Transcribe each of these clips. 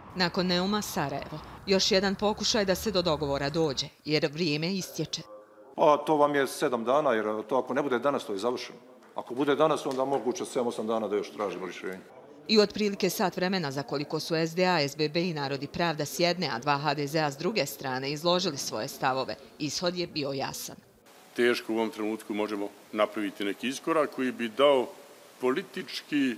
Nakon Neuma Sarajevo, još jedan pokušaj da se do dogovora dođe, jer vrijeme istječe. Pa to vam je 7 dana, jer to ako ne bude danas, to je završeno. Ako bude danas, onda moguće 7-8 dana da još tražimo rješenje. I otprilike sat vremena za koliko su SDA, SBB i Narod i Pravda s jedne, a dva HDZ-a s druge strane izložili svoje stavove, ishod je bio jasan. Teško u ovom trenutku možemo napraviti neki iskorak koji bi dao politički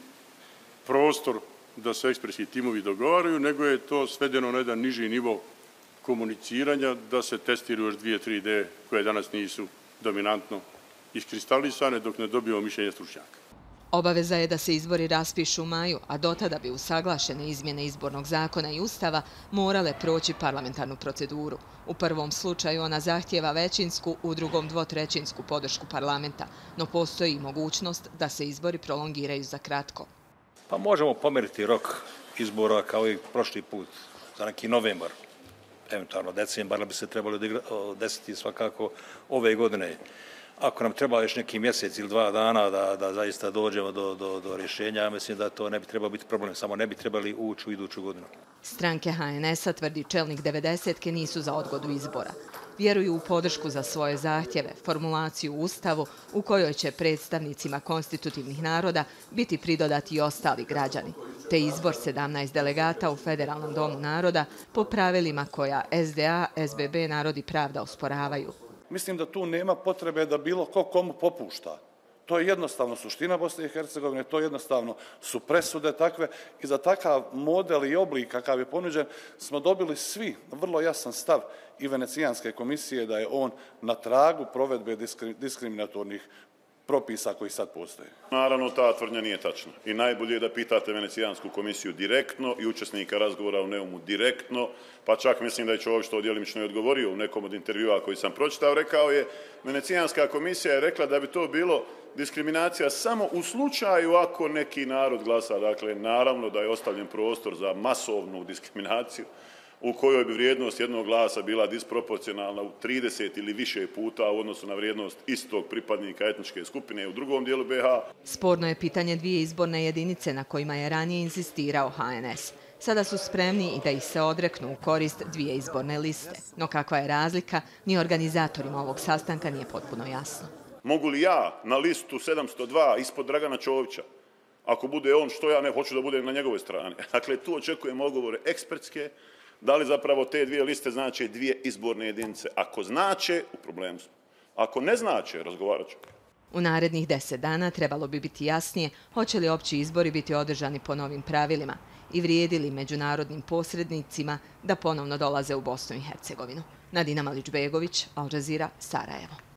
prostor da se ekspresni timovi dogovaraju, nego je to svedeno na jedan niži nivo komuniciranja, da se testiraju još 2-3 ideje koje danas nisu dominantno iskristalisane dok ne dobijemo mišljenje stručnjaka. Obaveza je da se izbori raspišu u maju, a dotada bi usaglašene izmjene izbornog zakona i ustava morale proći parlamentarnu proceduru. U prvom slučaju ona zahtijeva većinsku, u drugom dvotrećinsku podršku parlamenta, no postoji i mogućnost da se izbori prolongiraju za kratko. Pa možemo pomeriti rok izbora kao i prošli put za neki novembar, eventualno decembar, ali bi se trebalo desiti svakako ove godine. Ako nam treba još neki mjesec ili 2 dana da zaista dođemo do rješenja, ja mislim da to ne bi trebalo biti problem, samo ne bi trebali ući u iduću godinu. Stranke HNS-a, tvrdi čelnik 90-ke, nisu za odgodu izbora. Vjeruju u podršku za svoje zahtjeve, formulaciju u Ustavu u kojoj će predstavnicima konstitutivnih naroda biti pridodati i ostali građani, te izbor 17 delegata u Federalnom domu naroda po pravilima koja SDA, SBB, Narod i Pravda osporavaju. Mislim da tu nema potrebe da bilo ko komu popušta. To je jednostavno suština Bosne i Hercegovine, to jednostavno su presude takve i za takav model i oblik kakav je ponuđen smo dobili svi vrlo jasan stav i Venecijanske komisije da je on na tragu provedbe diskriminatornih propisa koji sad postoje. Naravno, ta tvrdnja nije tačna. I najbolje je da pitate Venecijansku komisiju direktno i učesnika razgovora u Neumu direktno, pa čak mislim da je čovjek što djelimično i odgovorio u nekom od intervjua koji sam pročitao, rekao je, Venecijanska komisija je rekla da bi to bilo diskriminacija samo u slučaju ako neki narod glasa. Dakle, naravno da je ostavljen prostor za masovnu diskriminaciju u kojoj bi vrijednost jednog glasa bila disproporcionalna u 30 ili više puta u odnosu na vrijednost istog pripadnika etničke skupine u drugom dijelu BiH. Sporno je pitanje dvije izborne jedinice na kojima je ranije insistirao HNS. Sada su spremni i da ih se odreknu u korist dvije izborne liste. No kakva je razlika, ni organizatorima ovog sastanka nije potpuno jasno. Mogu li ja na listu 702 ispod Dragana Čovića, ako bude on što ja ne hoću da budem na njegovoj strani? Dakle, tu očekujemo odgovore ekspertske. Da li zapravo te dvije liste znače dvije izborne jedinice? Ako znače, u problemu smo. Ako ne znače, razgovarat ćemo. U narednih 10 dana trebalo bi biti jasnije hoće li opći izbori biti održani po novim pravilima i vrijedi li međunarodnim posrednicima da ponovno dolaze u Bosnu i Hercegovinu. Nadina Malić-Begović, Al Jazeera, Sarajevo.